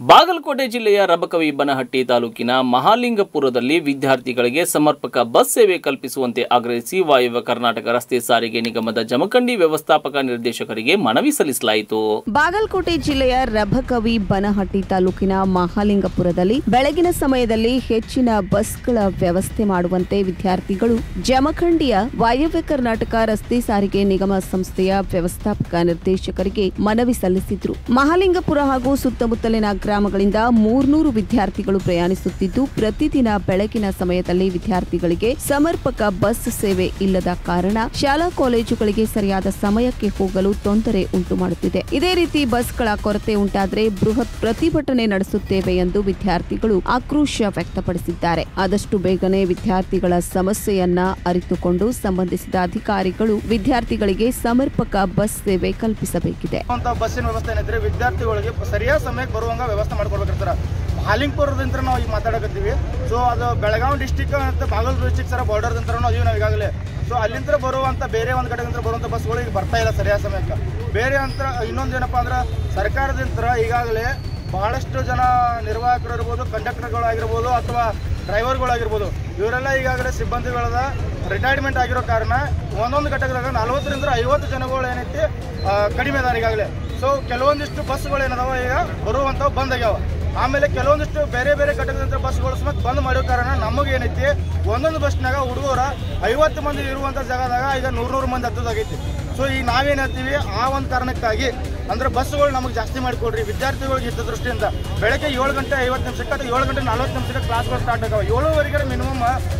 ಬಾಗಲಕೋಟೆ ಜಿಲ್ಲೆಯ ರಬಕವಿ ಬನಹಟ್ಟಿ ತಾಲೂಕಿನ ಮಹಾಲಿಂಗಪುರದಲ್ಲಿ ವಿದ್ಯಾರ್ಥಿಗಳಿಗೆ ಸಮರ್ಪಕ ಬಸ್ ಸೇವೆ ಕಲ್ಪಿಸುವಂತೆ ಆಗ್ರಹಿಸಿ ವಾಯವ್ಯ ಕರ್ನಾಟಕ ರಸ್ತೆ ಸಾರಿಗೆ ನಿಗಮದ ಜಮಖಂಡಿ ವ್ಯವಸ್ಥಾಪಕ ನಿರ್ದೇಶಕರಿಗೆ ಮನವಿ ಸಲ್ಲಿಸಲಾಯಿತು. ಬಾಗಲಕೋಟೆ ಜಿಲ್ಲೆಯ ರಬಕವಿ ಬನಹಟ್ಟಿ ತಾಲೂಕಿನ ಮಹಾಲಿಂಗಪುರದಲ್ಲಿ ಬೆಳಗಿನ ಸಮಯದಲ್ಲಿ ಹೆಚ್ಚಿನ ಬಸ್ಗಳ ವ್ಯವಸ್ಥೆ ಮಾಡುವಂತೆ ವಿದ್ಯಾರ್ಥಿಗಳು ಜಮಖಂಡಿಯ ವಾಯವ್ಯ ಕರ್ನಾಟಕ ರಸ್ತೆ ಸಾರಿಗೆ ನಿಗಮ ಸಂಸ್ಥೆಯ ವ್ಯವಸ್ಥಾಪಕ ನಿರ್ದೇಶಕರಿಗೆ ಮನವಿ ಸಲ್ಲಿಸಿದ್ರು. ಮಹಾಲಿಂಗಪುರ ಹಾಗೂ ಸುತ್ತಮುತ್ತಲಿನ ಗ್ರಾಮಗಳಿಂದ 300 ವಿದ್ಯಾರ್ಥಿಗಳು ಪ್ರಯಾಣಿಸುತ್ತಿದ್ದು ಪ್ರತಿದಿನ ಬೆಳಗಿನ ಸಮಯದಲ್ಲಿ ವಿದ್ಯಾರ್ಥಿಗಳಿಗೆ ಸಮರ್ಪಕ ಬಸ್ ಸೇವೆ ಇಲ್ಲದ ಕಾರಣ ಶಾಲಾ ಕಾಲೇಜುಗಳಿಗೆ ಸರಿಯಾದ ಸಮಯಕ್ಕೆ ಹೋಗಲು ತೊಂದರೆ ಉಂಟು ಮಾಡುತ್ತಿದೆ. ಇದೇ ರೀತಿ ಬಸ್ಗಳ ಕೊರತೆ ಉಂಟಾದರೆ ಬೃಹತ್ ಪ್ರತಿಭಟನೆ ನಡೆಸುತ್ತೇವೆ ಎಂದು ವಿದ್ಯಾರ್ಥಿಗಳು ಆಕ್ರೋಶ ವ್ಯಕ್ತಪಡಿಸಿದ್ದಾರೆ. ಆದಷ್ಟು ಬೇಗನೆ ವಿದ್ಯಾರ್ಥಿಗಳ ಸಮಸ್ಯೆಯನ್ನ ಅರಿತುಕೊಂಡು ಸಂಬಂಧಿಸಿದ ಅಧಿಕಾರಿಗಳು ವಿದ್ಯಾರ್ಥಿಗಳಿಗೆ ಸಮರ್ಪಕ ಬಸ್ ಸೇವೆ ಕಲ್ಪಿಸಬೇಕಿದೆ. ಬಸ್ಸಿನ ವ್ಯವಸ್ಥೆ ವಿದ್ಯಾರ್ಥಿಗಳಿಗೆ ಸರಿಯಾದ ಸಮಯಕ್ಕೆ ಬರುವಂಗ ವ್ಯವಸ್ಥೆ ಮಾಡ್ಕೊಡ್ಬೇಕಿರ್ತಾರ. ಮಹಾಲಿಂಗಪುರದಿಂದ ನಾವು ಈಗ ಮಾತಾಡಕತ್ತೀವಿ. ಸೊ ಅದು ಬೆಳಗಾವಿ ಡಿಸ್ಟಿಕ್ ಅಂತ ಬಾಗಲಕೋಟೆ ಡಿಸ್ಟಿಕ್ ಸರ ಬಾರ್ಡರ್ದಿಂದ ನಾವು ಈಗಾಗಲೇ ಸೊ ಅಲ್ಲಿಂದ ಬರುವಂಥ ಬೇರೆ ಒಂದು ಕಡೆಯಿಂದ ಬರುವಂಥ ಬಸ್ಗಳು ಈಗ ಬರ್ತಾ ಇಲ್ಲ ಸರಿಯಾದ ಸಮಯಕ್ಕೆ. ಬೇರೆ ಅಂತ ಇನ್ನೊಂದೇನಪ್ಪ ಅಂದ್ರೆ ಸರ್ಕಾರದಿಂದ ಈಗಾಗಲೇ ಬಹಳಷ್ಟು ಜನ ನಿರ್ವಾಹಕರು ಇರ್ಬೋದು, ಕಂಡಕ್ಟರ್ಗಳಾಗಿರ್ಬೋದು ಅಥವಾ ಡ್ರೈವರ್ಗಳಾಗಿರ್ಬೋದು, ಇವರೆಲ್ಲ ಈಗಾಗಲೇ ಸಿಬ್ಬಂದಿಗಳದ ರಿಟೈರ್ಮೆಂಟ್ ಆಗಿರೋ ಕಾರಣ ಒಂದೊಂದು ಘಟಕದಾಗ 40 ರಿಂದ 50 ಜನಗಳು ಏನೈತಿ ಕಡಿಮೆ ಅದಾರ ಈಗಾಗಲೇ. ಸೊ ಕೆಲವೊಂದಿಷ್ಟು ಬಸ್ಗಳು ಏನದಾವ ಈಗ ಬರುವಂಥವು ಬಂದ್ ಆಗ್ಯಾವ. ಆಮೇಲೆ ಕೆಲವೊಂದಿಷ್ಟು ಬೇರೆ ಬೇರೆ ಘಟಕದಿಂದ ಬಸ್ಗಳು ಸಮೇತ ಬಂದ್ ಮಾಡೋ ಕಾರಣ ನಮಗೆ ಏನೈತಿ ಒಂದೊಂದು ಬಸ್ನಾಗ ಹುಡುಗರ 50 ಮಂದಿ ಇರುವಂಥ ಜಾಗದಾಗ ಈಗ 100 ಮಂದಿ ಹತ್ತದಾಗೈತಿ. ಸೊ ಈಗ ನಾವೇನು ಹೇಳ್ತೀವಿ, ಆ ಒಂದು ಕಾರಣಕ್ಕಾಗಿ ಅಂದ್ರೆ ಬಸ್ಗಳು ನಮಗೆ ಜಾಸ್ತಿ ಮಾಡಿಕೊಡ್ರಿ ವಿದ್ಯಾರ್ಥಿಗಳಿಗೆ ಇದ್ದ ದೃಷ್ಟಿಯಿಂದ. ಬೆಳಗ್ಗೆ 7 ಗಂಟೆ 50 ನಿಮಿಷಕ್ಕೆ ಅಥವಾ 7 ಗಂಟೆ 40 ನಿಮಿಷಕ್ಕೆ ಕ್ಲಾಸ್ಗಳು ಸ್ಟಾರ್ಟ್ ಆಗಾವ. 7:30 ಮಿನಿಮಮ್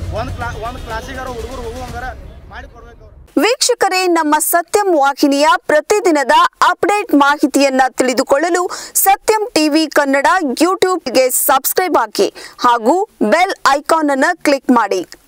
ಒಂದು ಕ್ಲಾಸಿಗಾರ ಹುಡುಗರು ಹೋಗುವಂಗಾರ ಮಾಡಿಕೊಡ್ಬೇಕು. ವೀಕ್ಷಕರೇ, ನಮ್ಮ ಸತ್ಯಂ ವಾಹಿನಿಯ ಪ್ರತಿದಿನದ ಅಪ್ಡೇಟ್ ಮಾಹಿತಿಯನ್ನ ತಿಳಿದುಕೊಳ್ಳಲು ಸತ್ಯಂ ಟಿವಿ ಕನ್ನಡ ಯೂಟ್ಯೂಬ್ಗೆ ಸಬ್ಸ್ಕ್ರೈಬ್ ಹಾಕಿ ಹಾಗೂ ಬೆಲ್ ಐಕಾನ್ ಅನ್ನು ಕ್ಲಿಕ್ ಮಾಡಿ.